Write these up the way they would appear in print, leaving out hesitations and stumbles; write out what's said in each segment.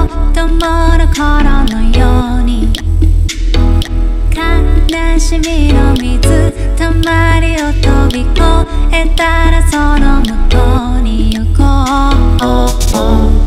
灯の頃のように悲しみの水たまりを飛び越えたらその向こうに行こう。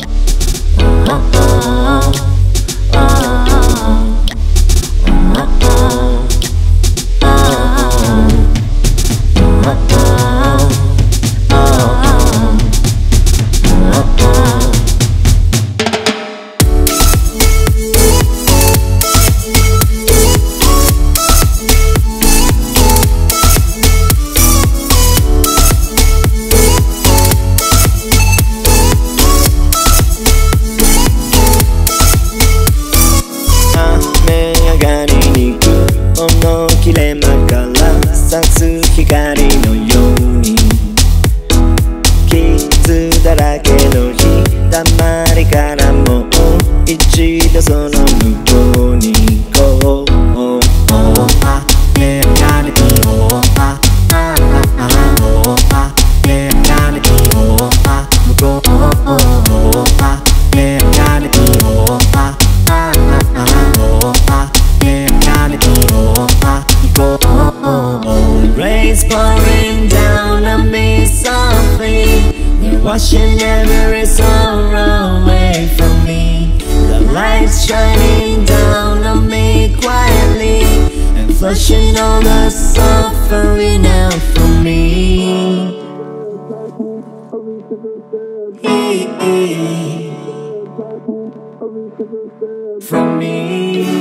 切れ間から差す光のように傷だらけの日だまりからもう一度その向こうに行こう。Rain's pouring down on me softly. You're washing every sorrow away from me. The light's shining down on me quietly and flushing all the suffering out from me. From me.